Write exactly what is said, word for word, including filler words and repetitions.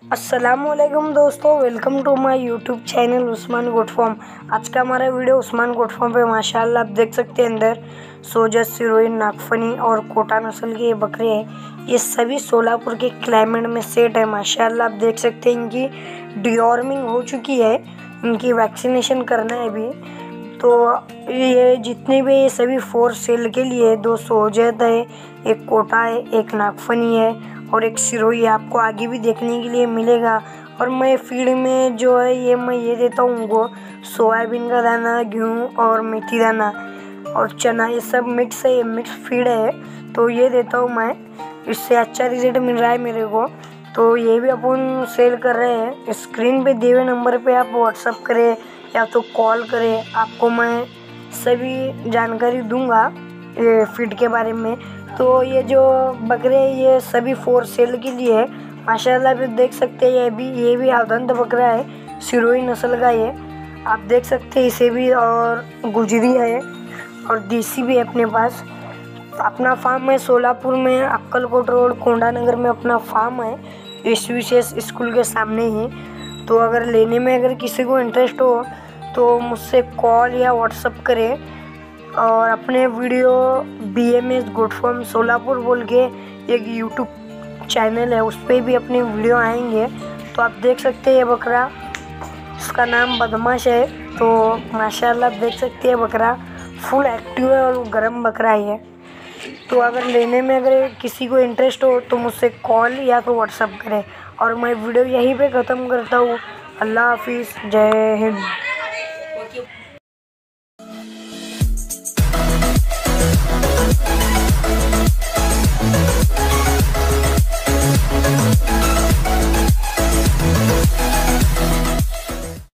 अस्सलामुअलैकुम दोस्तों, welcome to my YouTube channel Usman goat farm. आज का हमारा वीडियो उस्मान गोट फार्म पे माशाल्लाह आप देख सकते हैं अंदर सोजत, सिरोही, नागफनी और कोटा नस्ल के ये बकरे हैं। ये सभी सोलापुर के क्लाइमेट में सेट है। माशाल्लाह आप देख सकते हैं इनकी डिवॉर्मिंग हो चुकी है, इनकी वैक्सीनेशन करना है अभी। तो ये जितने भी ये सभी फोर सेल के लिए दो सोजत है, एक कोटा है, एक नागफनी है और एक सिरोही आपको आगे भी देखने के लिए मिलेगा। और मैं फीड में जो है ये मैं ये देता हूँ उनको सोयाबीन का दाना, गेहूँ और मेथी दाना और चना, ये सब मिक्स है, ये मिक्स फीड है तो ये देता हूँ मैं। इससे अच्छा रिजल्ट मिल रहा है मेरे को, तो ये भी अपन सेल कर रहे हैं। स्क्रीन पे दिए हुए नंबर पे आप व्हाट्सअप करें या तो कॉल करें, आपको मैं सभी जानकारी दूंगा ये फीड के बारे में। तो ये जो बकरे ये सभी फोर सेल के लिए है। माशाल्लाह भी देख सकते हैं ये भी ये भी आदंत बकरा है, सिरोही नस्ल का ये आप देख सकते हैं इसे भी। और गुजरी है और देसी भी है अपने पास। अपना फार्म है सोलापुर में, अक्कलकोट रोड, कोंडा नगर में अपना फार्म है, इस विशेष स्कूल के सामने ही। तो अगर लेने में अगर किसी को इंटरेस्ट हो तो मुझसे कॉल या व्हाट्सअप करें। और अपने video B M S goat farm Solapur बोल के एक यूट्यूब चैनल है, उस पर भी अपने वीडियो आएंगे तो आप देख सकते हैं। ये बकरा, इसका नाम बदमाश है। तो माशाल्लाह आप देख सकते हैं बकरा फुल एक्टिव है और गर्म बकरा ही है। तो अगर लेने में अगर किसी को इंटरेस्ट हो तो मुझसे कॉल या तो व्हाट्सअप करें। और मैं वीडियो यहीं पे ख़त्म करता हूँ। अल्लाह हाफिज़, जय हिंद।